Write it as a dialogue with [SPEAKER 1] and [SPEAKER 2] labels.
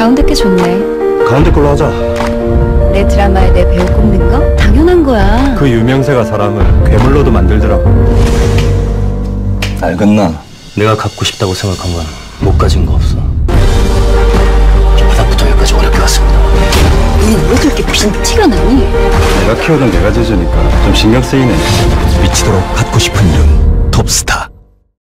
[SPEAKER 1] 가운데 게 좋네.
[SPEAKER 2] 가운데 걸로 하자.
[SPEAKER 1] 내 드라마에 내 배우 꼽는 거? 당연한 거야.
[SPEAKER 2] 그 유명세가 사람을 괴물로도 만들더라고. 알겠나?
[SPEAKER 3] 내가 갖고 싶다고 생각한 건 못 가진 거 없어. 바닥부터 여기까지 어렵게 왔습니다.
[SPEAKER 1] 왜 저렇게 빈티가 나니?
[SPEAKER 2] 내가 키우던 내가 제주니까 좀 신경 쓰이네.
[SPEAKER 4] 미치도록 갖고 싶은 이름 톱스타.